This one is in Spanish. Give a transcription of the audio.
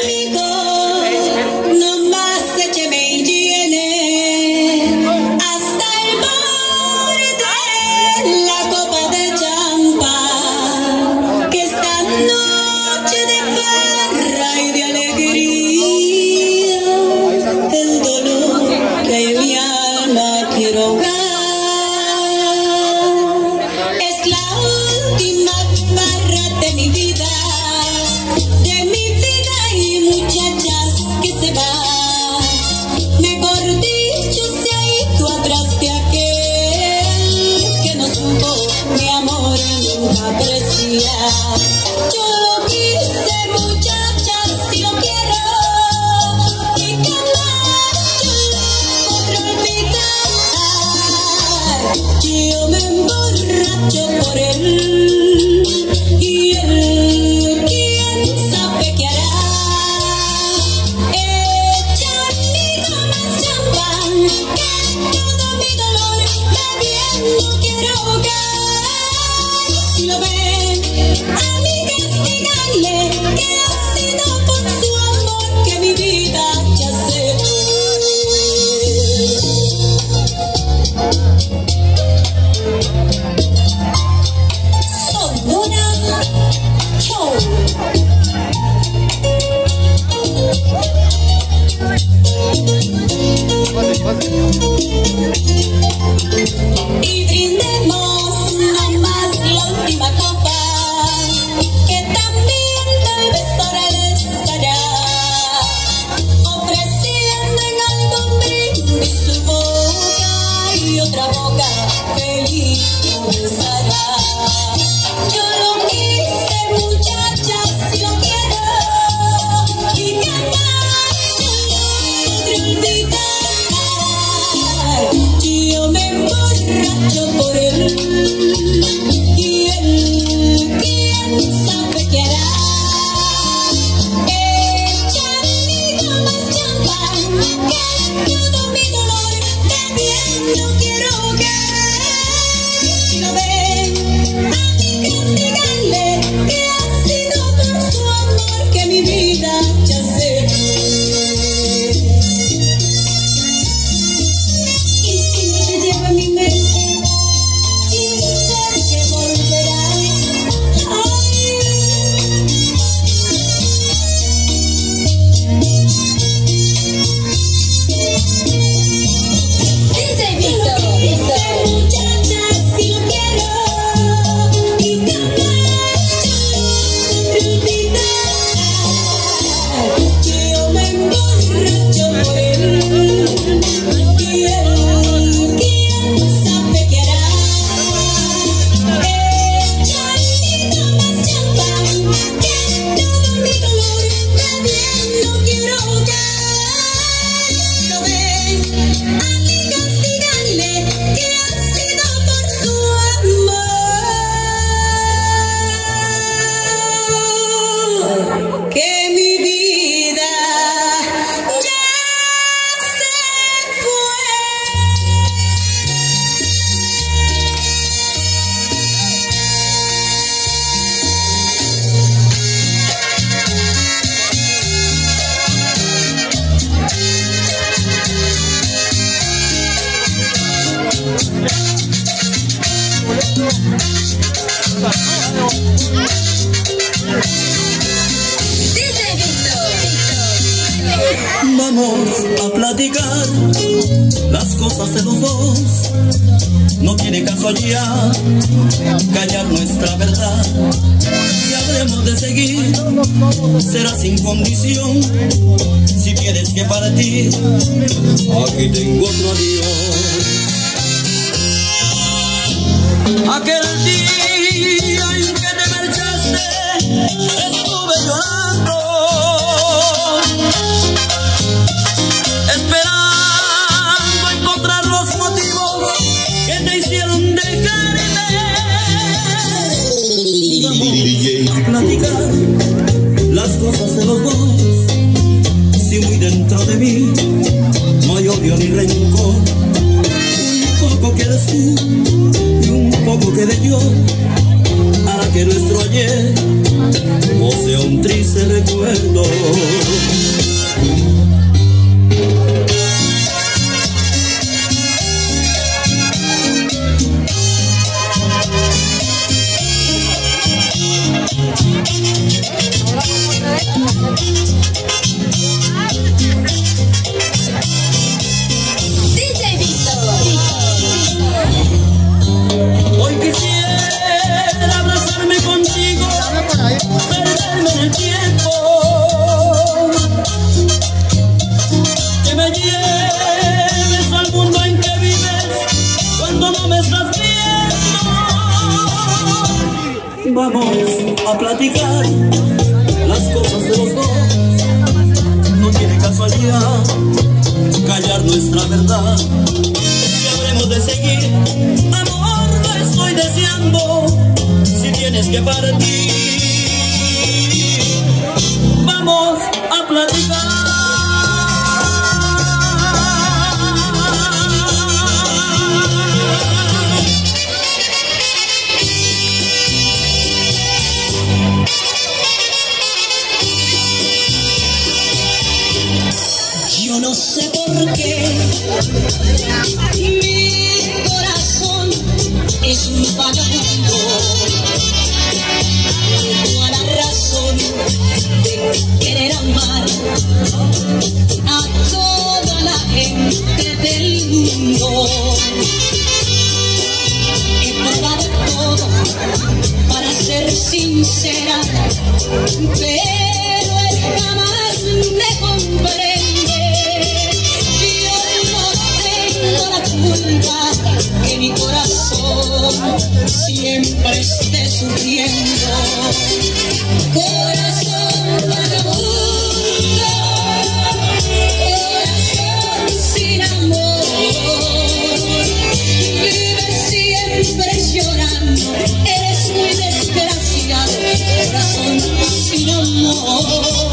amigo, no más écheme y llene hasta el borde la copa de champán, que esta noche de farra y de alegría, el dolor que en mi alma quiero ahogar. Es la última farra de mi vida y muchachas que se van. Mejor dicho, se ha ido atrás de aquel que no supo mi amor nunca apreciar. Yo lo quise, muchachas, y lo quiero, y jamás yo lo podré olvidar. Yo me emborracho por él, y él, quién sabe qué hará. No quiero ahogar. Si lo ven, amigas, díganle que ha sido por su amor que mi vida ya se fue. Sonora Show. Y brindemos no más la última copa, que también tal vez ahora les estará ofreciendo en algún brindis su boca y otra boca feliz besará. Yo lo quise, muchachas, y lo quiero, y jamás yo lo podré olvidar. Yo me emborracho por él, y él, quién sabe qué hará. Echarme más champán, que todo mi dolor también no quiero ahogar. Si lo ven, amigas, díganle que ha sido por su amor que mi vida ya se fue. Mi mente y sé que volverás. DJ Víctor, muchachas, si lo quiero, y jamás yo lo podré olvidar. Yo me emborracho por él, y él, sabe que hará. Echarme más champán, que todo mi dolor también no quiero ahogar. Lo ven, amigas, díganle que ha sido por su amor que mi vida ya se fue. Vamos a platicar las cosas de los dos. No tiene caso ya callar nuestra verdad. Si habremos de seguir, será sin condición. Si tienes que partir, aquí tengo otro adiós. Aquel día en que te marchaste, estuve llorando, esperando encontrar los motivos que te hicieron dejarme. Vamos a platicar las cosas de los dos. Si muy dentro de mí no hay odio ni rencor, un poco quedas tú y un poco quedé yo, hará que nuestro ayer no sea un triste recuerdo. Vamos a platicar las cosas de los dos. No tiene caso allá callar nuestra verdad. Si habremos de seguir, amor, lo estoy deseando. Si tienes que partir, vamos a platicar. Yo no sé por qué mi corazón es un vagabundo. Tengo a la razón de querer amar a toda la gente del mundo. He probado todo para ser sincera, pero él jamás me comprende. Que mi corazón siempre esté sufriendo. Corazón vagabundo, corazón sin amor, vive siempre llorando. Eres muy desgraciado, corazón sin amor.